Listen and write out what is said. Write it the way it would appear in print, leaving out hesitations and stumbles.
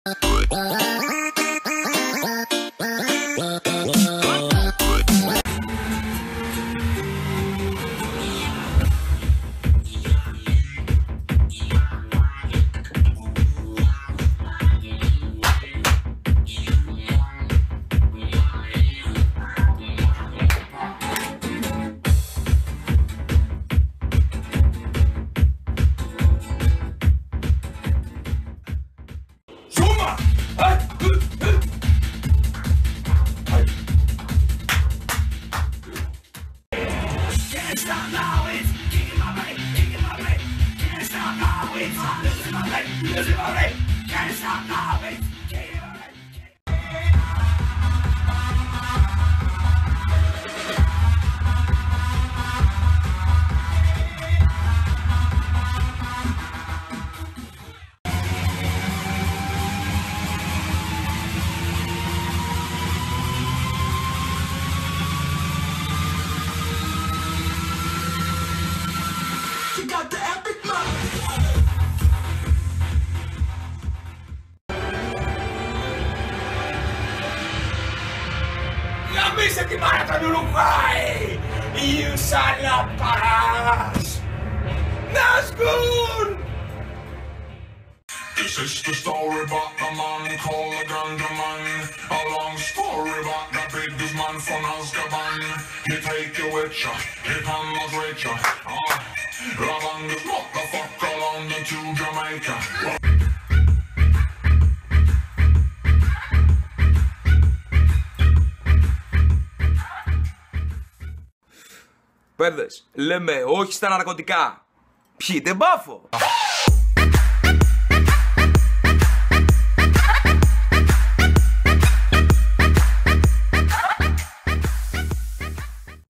Γαμίσε τη μάνα τον Ουρουγουάη! You son of paras! Nazgul! This is the story about the man called the Ganja Man. A long story about the biggest man from Azkaban. He take you with ya, he cannot reach ya. Rabang this motherfucker London to Jamaica. Παιδες, λέμε όχι στα ναρκωτικά. Πιείτε μπάφο.